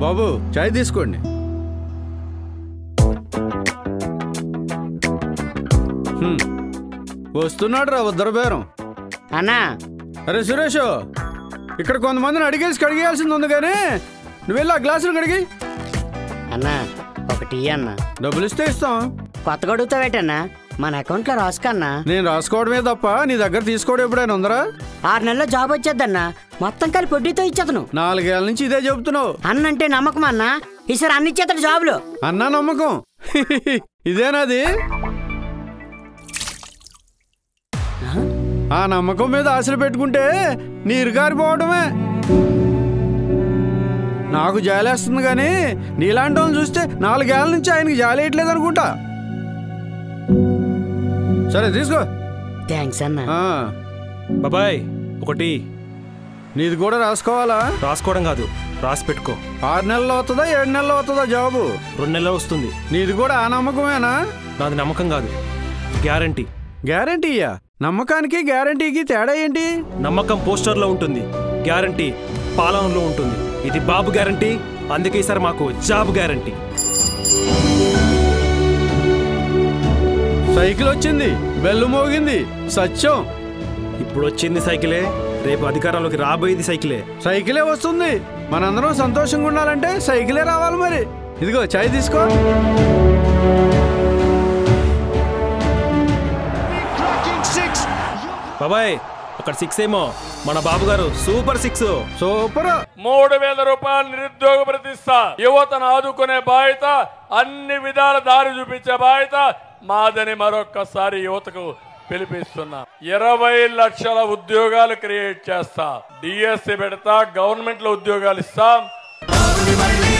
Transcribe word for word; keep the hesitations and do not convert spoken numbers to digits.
బాబు చాయ్ తీసుకోండి. వస్తున్నాడు రా ఉద్దర బేరం. అన్నా అరే సురేష్, ఇక్కడ కొంతమందిని అడిగేసి కడిగేయాల్సింది ఉంది కానీ నువ్వు వెళ్ళి ఆ గ్లాసులు కడిగి. అన్నా ఒకటి అన్నా. డబ్బులు ఇస్తే ఇస్తాం. కొత్తగా అడుగుతావేటన్నా? మన అకౌంట్లో రాసుకన్నా. నేను రాసుకోవడమే తప్ప నీ దగ్గర తీసుకోవడం ఎప్పుడైనా ఉందరా? ఆరు నెలల్లో జాబ్ వచ్చేద్దన్నా. మొత్తం కలిపి వడ్డీతో ఇచ్చేతను. నాలుగేళ్ల నుంచి ఇదే చెబుతున్నావు. అన్నంటే నమ్మకం అన్నా. ఈసారి అన్ని ఇచ్చేతడు జాబులు. అన్నా నమ్మకం ఇదేనాది? ఆ నమ్మకం మీద ఆశలు పెట్టుకుంటే నీరు గారిపోవడమే. నాకు జాలేస్తుంది కానీ నీలాంటి వాళ్ళని చూస్తే నాలుగేళ్ల నుంచి ఆయనకి జాలేయట్లేదు అనుకుంటా. సరే తీసుకో. థ్యాంక్స్ అన్నా. బాబాయ్ ఒకటి. నీది కూడా రాసుకోవాలా? రాసుకోవడం కాదు, రాసి పెట్టుకో. ఆరు నెలలు అవుతుందా ఏడు నెలలు అవుతుందా జాబు? రెండు నెలలు వస్తుంది. నీది కూడా ఆ నమ్మకమేనా? నాది నమ్మకం కాదు, గ్యారంటీ. గ్యారంటీయా? నమ్మకానికి గ్యారంటీకి తేడా ఏంటి? నమ్మకం పోస్టర్లో ఉంటుంది, గ్యారంటీ పాలనలో ఉంటుంది. ఇది బాబు గ్యారంటీ, అందుకే ఈసారి మాకు జాబ్ గ్యారంటీ. సైకిల్ వచ్చింది, బెల్లు మోగింది, సత్యం. ఇప్పుడు వచ్చింది సైకిలే, రేపు అధికారంలోకి రాబోయేది సైకిలే. సైకిలే వస్తుంది. మనందరం సంతోషంగా ఉండాలంటే సైకిలే రావాలి. మరి ఇదిగో చాయ్ తీసుకో. బాబాయ్ అక్కడ సిక్స్ ఏమో, మన బాబు గారు సూపర్ సిక్స్. సూపర్. మూడు వేల రూపాయలు నిరుద్యోగ ప్రతిష్ట. యువతను ఆదుకునే బాధ్యత, అన్ని విధాల దారి చూపించే బాధ్యత మాదని మరొక్కసారి యువతకు పిలిపిస్తున్నా. ఇరవై లక్షల ఉద్యోగాలు క్రియేట్ చేస్తా. డిఎస్సి పెడతా, గవర్నమెంట్ లో ఉద్యోగాలు ఇస్తాం.